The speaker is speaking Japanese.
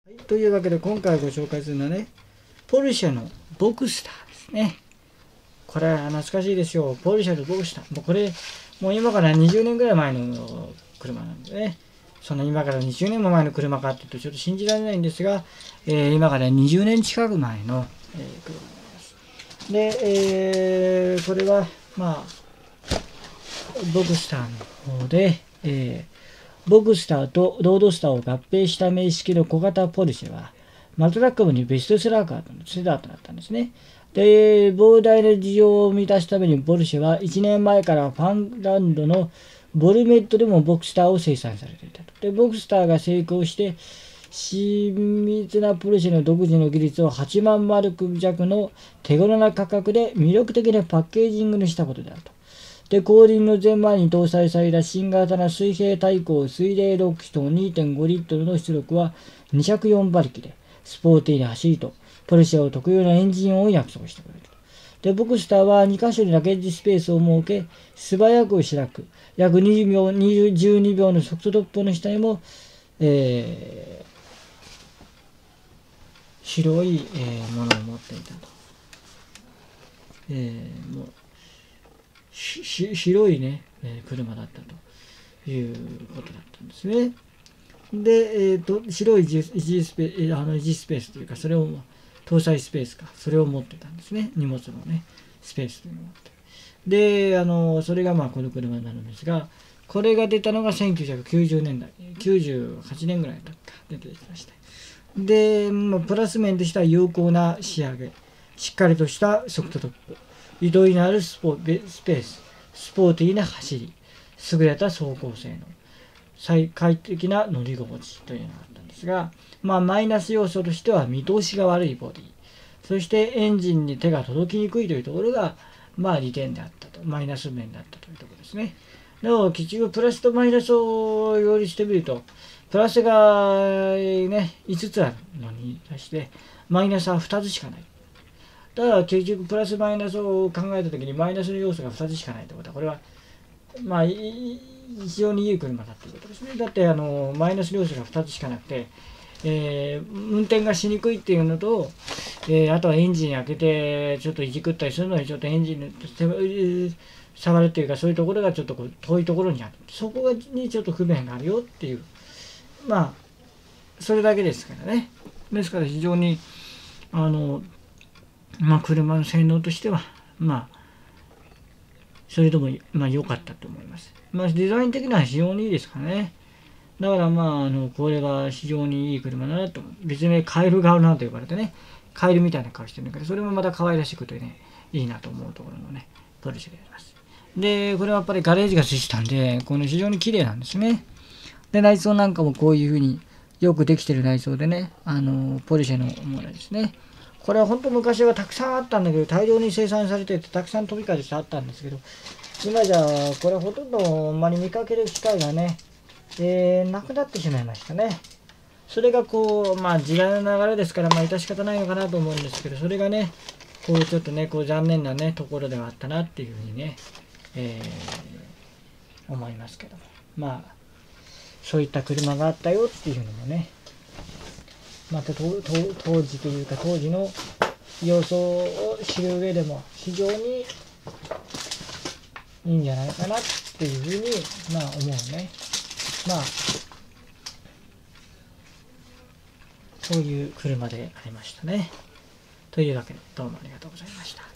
というわけで今回ご紹介するのはね、ポルシェのボクスターですね。これは懐かしいですよ。ポルシェのボクスター。もうこれ、もう今から20年ぐらい前の車なんでね。その今から20年も前の車かっていうとちょっと信じられないんですが、今から20年近く前の、車になります。で、これはまあボクスターの方で、ボクスターとロードスターを合併した名式の小型ポルシェは、マトラック部にベストセラーとなったんですね。で、膨大な需要を満たすためにポルシェは1年前からファンランドのボルメットでもボクスターを生産されていたと。で、ボクスターが成功して、親密なポルシェの独自の技術を8万マルク弱の手頃な価格で魅力的なパッケージングにしたことであると。で、後輪の前前に搭載された新型な水平対向水冷6気筒 2.5 リットルの出力は204馬力で、スポーティーな走りと、ポルシェを特有のエンジン音を約束してくれる。で、ボクスターは2箇所にラケッジスペースを設け、素早く開く、約12秒の速度トップの下にも、白い、ものを持っていたと。もう広いね、車だったということだったんですね。で、白い維持スペースというか、それを搭載スペースか、それを持ってたんですね。荷物のね、スペースというのを持って。で、それがまあこの車になるんですが、これが出たのが1990年代、98年ぐらいだった出てきました。で、プラス面としては有効な仕上げ、しっかりとした速度トップ、移動になるスペース、スポーティーな走り、優れた走行性能、最快適な乗り心地というのがあったんですが、マイナス要素としては見通しが悪いボディ、そしてエンジンに手が届きにくいというところが、利点であったと、マイナス面だったというところですね。でも結局プラスとマイナスを両立してみると、プラスが、ね、5つあるのに対してマイナスは2つしかない。だから結局プラスマイナスを考えたときにマイナスの要素が2つしかないということは、これは非常にいい車だということですね。だってマイナス要素が2つしかなくて、運転がしにくいっていうのと、あとはエンジン開けてちょっといじくったりするのにちょっとエンジン触るっていうか、そういうところがちょっと遠いところにある。そこにちょっと不便があるよっていう、それだけですからね。ですから非常に車の性能としてはそれでも良かったと思います。デザイン的には非常にいいですからね。だからこれが非常にいい車だなと思う。別名カエル顔なんて呼ばれてね、カエルみたいな顔してるんだけど、それもまた可愛らしくてね、いいなと思うところのね、ポルシェであります。で、これはやっぱりガレージがついてたんで、この非常に綺麗なんですね。で、内装なんかもこういうふうによくできてる内装でね、ポルシェのものですね。これは本当昔はたくさんあったんだけど、大量に生産されててたくさん飛び交ってあったんですけど、今じゃこれほとんどあんまり見かける機会がね、なくなってしまいましたね。それが時代の流れですから致し方ないのかなと思うんですけど、それがね、ちょっとね、残念なねところではあったなっていうふうにね、思いますけども、そういった車があったよっていうのもね、また当時というか当時の様相を知る上でも非常にいいんじゃないかなっていうふうに思うね。そういう車でありましたね。というわけでどうもありがとうございました。